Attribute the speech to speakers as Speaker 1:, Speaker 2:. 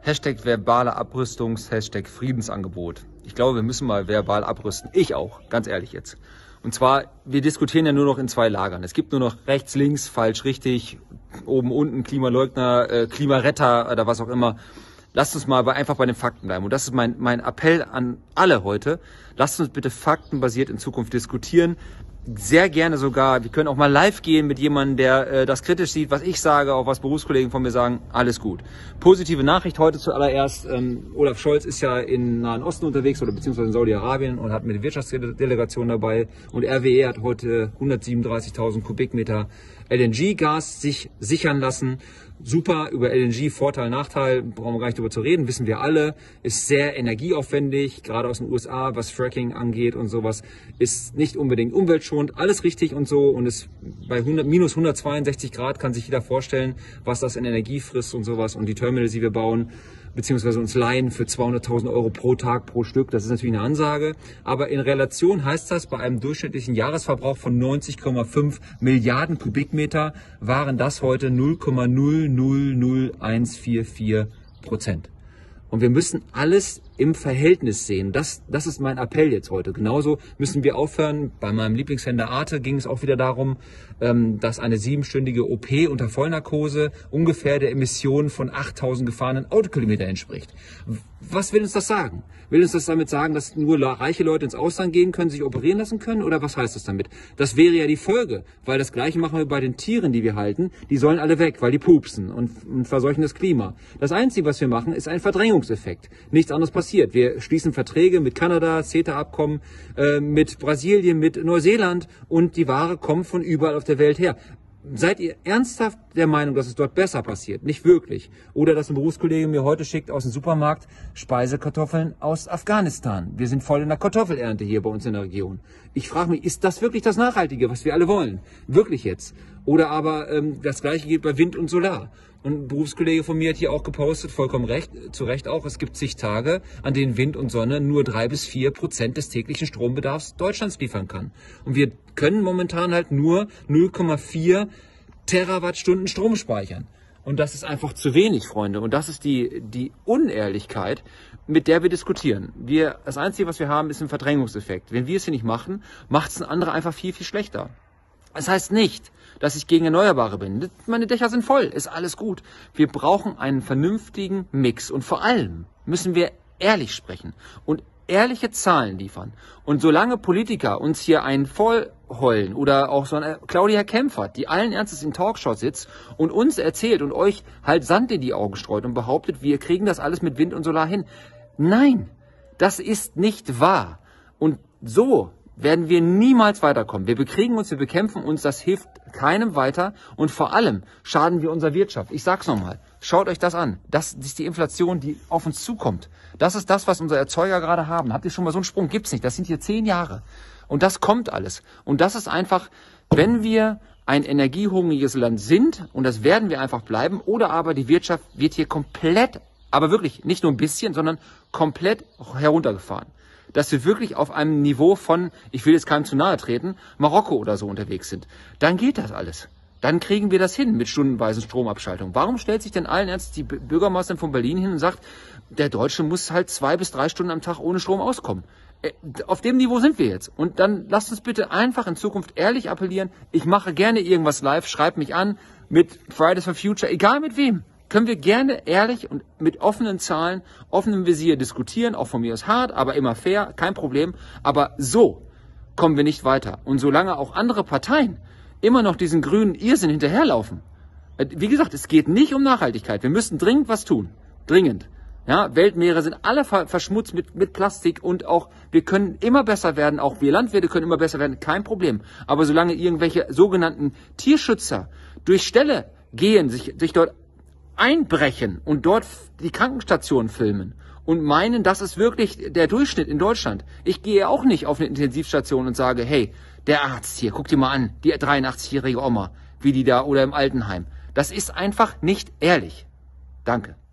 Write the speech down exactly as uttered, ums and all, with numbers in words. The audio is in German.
Speaker 1: Hashtag verbale Abrüstungs, Hashtag Friedensangebot. Ich glaube, wir müssen mal verbal abrüsten. Ich auch, ganz ehrlich jetzt. Und zwar, wir diskutieren ja nur noch in zwei Lagern. Es gibt nur noch rechts, links, falsch, richtig, oben, unten, Klimaleugner, äh, Klimaretter oder was auch immer. Lasst uns mal bei, einfach bei den Fakten bleiben. Und das ist mein, mein Appell an alle heute. Lasst uns bitte faktenbasiert in Zukunft diskutieren. Sehr gerne sogar, wir können auch mal live gehen mit jemandem, der äh, das kritisch sieht, was ich sage, auch was Berufskollegen von mir sagen, alles gut. Positive Nachricht heute zuallererst, ähm, Olaf Scholz ist ja in Nahen Osten unterwegs oder beziehungsweise in Saudi-Arabien und hat mit der Wirtschaftsdelegation dabei und R W E hat heute hundertsiebenunddreißigtausend Kubikmeter L N G-Gas sich sichern lassen. Super, über L N G, Vorteil, Nachteil, brauchen wir gar nicht drüber zu reden, wissen wir alle, ist sehr energieaufwendig, gerade aus den U S A, was Fracking angeht und sowas, ist nicht unbedingt umweltschonend, alles richtig und so und ist bei hundert, minus hundertzweiundsechzig Grad kann sich jeder vorstellen, was das in Energie frisst und sowas und die Terminals, die wir bauen, beziehungsweise uns leihen für zweihunderttausend Euro pro Tag, pro Stück. Das ist natürlich eine Ansage. Aber in Relation heißt das, bei einem durchschnittlichen Jahresverbrauch von neunzig Komma fünf Milliarden Kubikmeter waren das heute null Komma null null null eins vier vier Prozent. Und wir müssen alles im Verhältnis sehen. Das, das ist mein Appell jetzt heute. Genauso müssen wir aufhören. Bei meinem Lieblingshändler Arte ging es auch wieder darum, dass eine siebenstündige O P unter Vollnarkose ungefähr der Emission von achttausend gefahrenen Autokilometer entspricht. Was will uns das sagen? Will uns das damit sagen, dass nur reiche Leute ins Ausland gehen können, sich operieren lassen können? Oder was heißt das damit? Das wäre ja die Folge, weil das Gleiche machen wir bei den Tieren, die wir halten. Die sollen alle weg, weil die pupsen und, und verseuchen das Klima. Das Einzige, was wir machen, ist ein Verdrängungseffekt. Nichts anderes passiert. Wir schließen Verträge mit Kanada, CETA-Abkommen, äh, mit Brasilien, mit Neuseeland und die Ware kommt von überall auf der Welt her. Seid ihr ernsthaft der Meinung, dass es dort besser passiert? Nicht wirklich. Oder dass ein Berufskollege mir heute schickt aus dem Supermarkt Speisekartoffeln aus Afghanistan. Wir sind voll in der Kartoffelernte hier bei uns in der Region. Ich frage mich, ist das wirklich das Nachhaltige, was wir alle wollen? Wirklich jetzt? Oder aber ähm, das Gleiche gilt bei Wind und Solar. Und ein Berufskollege von mir hat hier auch gepostet, vollkommen recht, zu Recht auch, es gibt zig Tage, an denen Wind und Sonne nur drei bis vier Prozent des täglichen Strombedarfs Deutschlands liefern kann. Und wir können momentan halt nur null Komma vier Terawattstunden Strom speichern. Und das ist einfach zu wenig, Freunde. Und das ist die, die Unehrlichkeit, mit der wir diskutieren. Wir, das Einzige, was wir haben, ist ein Verdrängungseffekt. Wenn wir es hier nicht machen, macht es ein anderer einfach viel, viel schlechter. Das heißt nicht, dass ich gegen Erneuerbare bin. Meine Dächer sind voll, ist alles gut. Wir brauchen einen vernünftigen Mix und vor allem müssen wir ehrlich sprechen und ehrliche Zahlen liefern. Und solange Politiker uns hier einen vollheulen oder auch so eine Claudia Kempfert, die allen Ernstes in Talkshows sitzt und uns erzählt und euch halt Sand in die Augen streut und behauptet, wir kriegen das alles mit Wind und Solar hin. Nein, das ist nicht wahr. Und so werden wir niemals weiterkommen. Wir bekriegen uns, wir bekämpfen uns, das hilft keinem weiter und vor allem schaden wir unserer Wirtschaft. Ich sag's nochmal, schaut euch das an. Das ist die Inflation, die auf uns zukommt. Das ist das, was unsere Erzeuger gerade haben. Habt ihr schon mal so einen Sprung? Gibt's nicht. Das sind hier zehn Jahre. Und das kommt alles. Und das ist einfach, wenn wir ein energiehungriges Land sind, und das werden wir einfach bleiben, oder aber die Wirtschaft wird hier komplett, aber wirklich nicht nur ein bisschen, sondern komplett heruntergefahren. Dass wir wirklich auf einem Niveau von, ich will jetzt keinem zu nahe treten, Marokko oder so unterwegs sind, dann geht das alles. Dann kriegen wir das hin mit stundenweisen Stromabschaltung. Warum stellt sich denn allen Ernstes die Bürgermeisterin von Berlin hin und sagt, der Deutsche muss halt zwei bis drei Stunden am Tag ohne Strom auskommen? Auf dem Niveau sind wir jetzt. Und dann lasst uns bitte einfach in Zukunft ehrlich appellieren. Ich mache gerne irgendwas live, schreibt mich an mit Fridays for Future, egal mit wem. Können wir gerne ehrlich und mit offenen Zahlen, offenem Visier diskutieren, auch von mir aus hart, aber immer fair, kein Problem. Aber so kommen wir nicht weiter. Und solange auch andere Parteien immer noch diesen grünen Irrsinn hinterherlaufen, wie gesagt, es geht nicht um Nachhaltigkeit. Wir müssen dringend was tun. Dringend. Ja, Weltmeere sind alle verschmutzt mit, mit Plastik und auch, wir können immer besser werden, auch wir Landwirte können immer besser werden, kein Problem. Aber solange irgendwelche sogenannten Tierschützer durch Ställe gehen, sich, sich dort einbrechen und dort die Krankenstation filmen und meinen, das ist wirklich der Durchschnitt in Deutschland. Ich gehe auch nicht auf eine Intensivstation und sage, hey, der Arzt hier, guck dir mal an, die dreiundachtzig-jährige Oma, wie die da, oder im Altenheim. Das ist einfach nicht ehrlich. Danke.